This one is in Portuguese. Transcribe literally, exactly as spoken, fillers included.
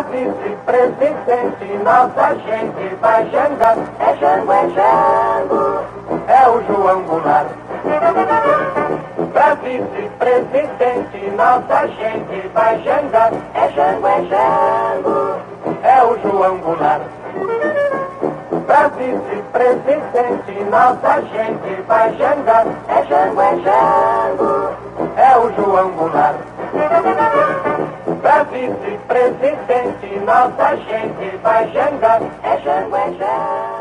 vice-presidente, nossa gente vai jangar. É Jango, é Jango, é o João Goulart. Pra vice-presidente, nossa gente vai jangar. É Jango, é Jango, é o João Goulart. Pra vice-presidente, nossa gente vai jangar. É Jango, é Jango, é o João Goulart. Pra vice-presidente, nossa gente vai jangar. É Jango, é Jango.